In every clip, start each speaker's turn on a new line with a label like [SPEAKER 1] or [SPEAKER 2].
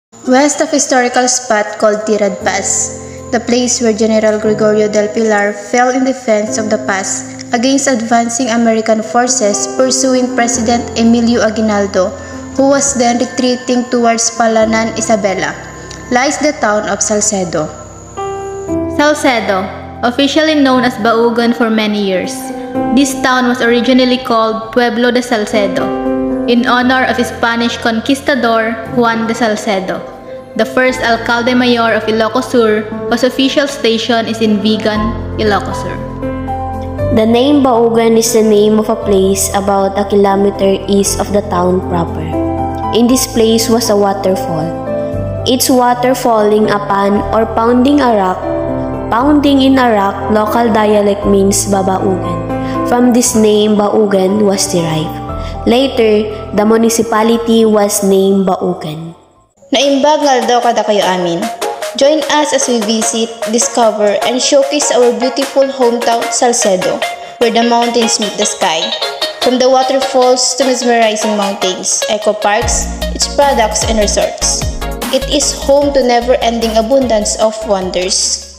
[SPEAKER 1] West of historical spot called Tirad Pass, the place where General Gregorio del Pilar fell in defense of the pass against advancing American forces pursuing President Emilio Aguinaldo, who was then retreating towards Palanan, Isabela, lies the town of Salcedo.
[SPEAKER 2] Salcedo, officially known as Baugan for many years. This town was originally called Pueblo de Salcedo, in honor of Spanish conquistador Juan de Salcedo. The first alcalde mayor of Ilocos Sur, whose official station is in Vigan, Ilocos Sur.
[SPEAKER 3] The name Baugan is the name of a place about a kilometer east of the town proper. In this place was a waterfall. Its water falling upon or pounding a rock. Pounding in a rock, local dialect means babaugan. From this name, Baugan was derived. Later, the municipality was named Baugan.
[SPEAKER 1] Naimbag nga daw kada kayo amin. Join us as we visit, discover, and showcase our beautiful hometown, Salcedo, where the mountains meet the sky. From the waterfalls to mesmerizing mountains, eco parks, its products and resorts. It is home to never-ending abundance of wonders.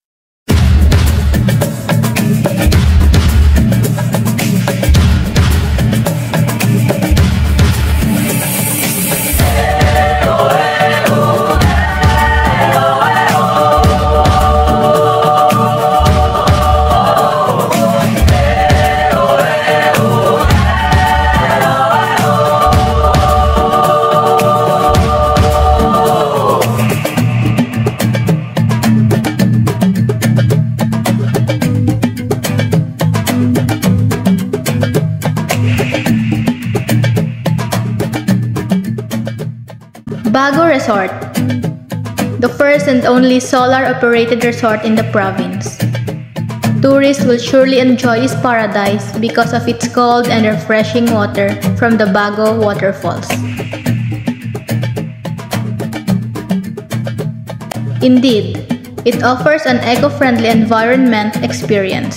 [SPEAKER 2] Bago Resort, the first and only solar-operated resort in the province. Tourists will surely enjoy this paradise because of its cold and refreshing water from the Bago waterfalls. Indeed, it offers an eco-friendly environment experience.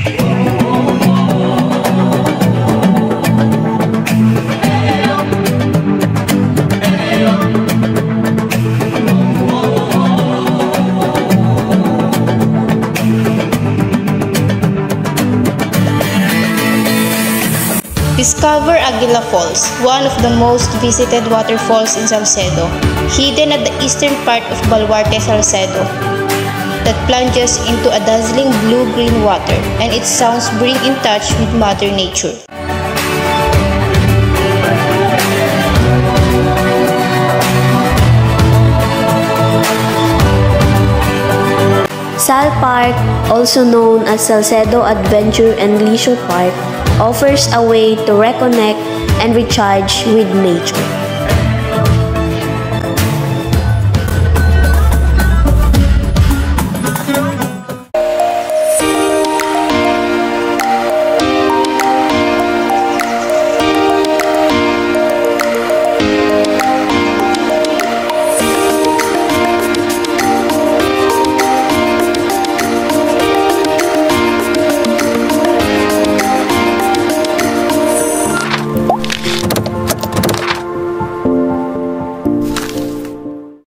[SPEAKER 1] Discover Aguila Falls, one of the most visited waterfalls in Salcedo, hidden at the eastern part of Baluarte, Salcedo, that plunges into a dazzling blue-green water, and its sounds bring in touch with Mother Nature.
[SPEAKER 3] Sal Park, also known as Salcedo Adventure and Leisure Park, offers a way to reconnect and recharge with nature.